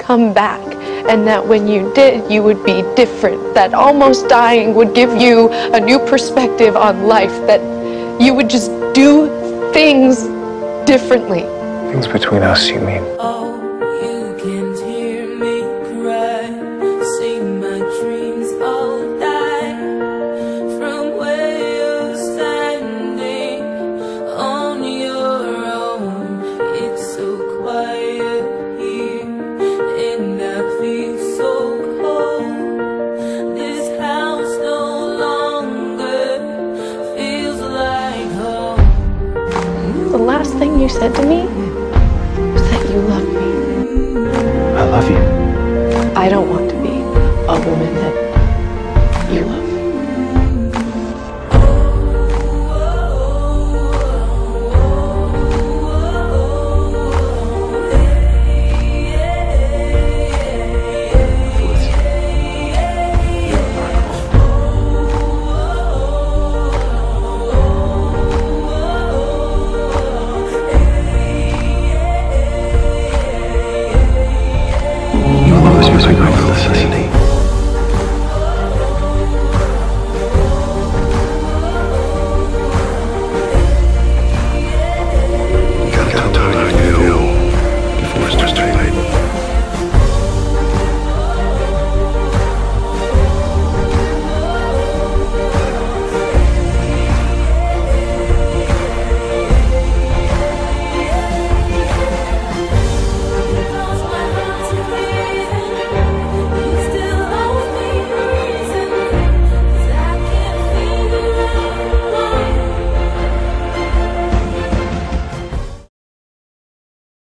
come back, and that when you did, you would be different, that almost dying would give you a new perspective on life, that you would just do things differently. Things between us, you mean? Oh, you can't hear me cry. See my dreams all die from where you're standing on your own. It's so quiet here, and I feel so cold. This house no longer feels like home. The last thing you said to me was that you love me. I love you. I don't want to be a woman that you love.